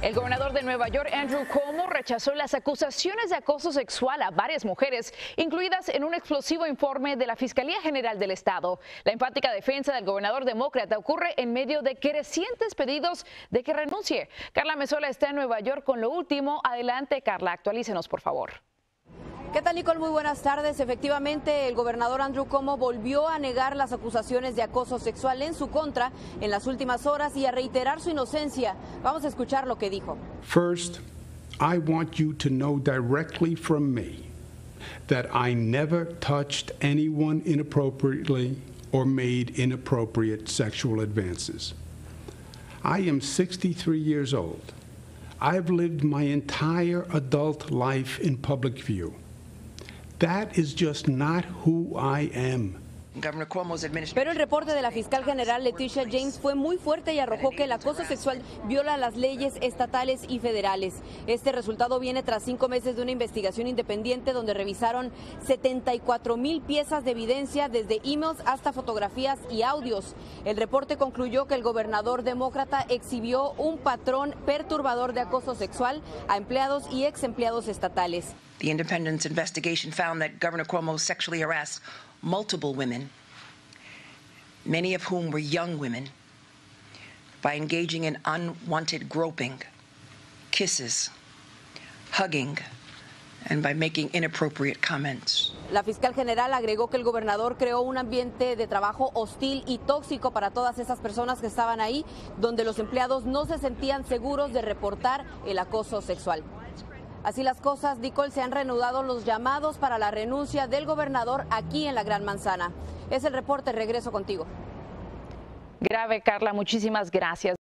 El gobernador de Nueva York, Andrew Cuomo, rechazó las acusaciones de acoso sexual a varias mujeres, incluidas en un explosivo informe de la Fiscalía General del Estado. La enfática defensa del gobernador demócrata ocurre en medio de crecientes pedidos de que renuncie. Carla Mesola está en Nueva York con lo último. Adelante, Carla, actualícenos, por favor. ¿Qué tal, Nicole? Muy buenas tardes. Efectivamente, el gobernador Andrew Cuomo volvió a negar las acusaciones de acoso sexual en su contra en las últimas horas y a reiterar su inocencia. Vamos a escuchar lo que dijo. First, I want you to know directly from me that I never touched anyone inappropriately or made inappropriate sexual advances. I am 63 years old. I've lived my entire adult life in public view. That is just not who I am. Pero el reporte de la fiscal general Leticia James fue muy fuerte y arrojó que el acoso sexual viola las leyes estatales y federales. Este resultado viene tras 5 meses de una investigación independiente donde revisaron 74,000 piezas de evidencia, desde emails hasta fotografías y audios. El reporte concluyó que el gobernador demócrata exhibió un patrón perturbador de acoso sexual a empleados y ex empleados estatales. The independent investigation found that Governor Cuomo sexually harassed multiple women, many of whom were young women, by engaging in unwanted groping, kisses, hugging, and by making inappropriate comments. La fiscal general agregó que el gobernador creó un ambiente de trabajo hostil y tóxico para todas esas personas que estaban ahí, donde los empleados no se sentían seguros de reportar el acoso sexual. Así las cosas, Nicole, se han reanudado los llamados para la renuncia del gobernador aquí en la Gran Manzana. Es el reporte, regreso contigo. Grave, Carla, muchísimas gracias.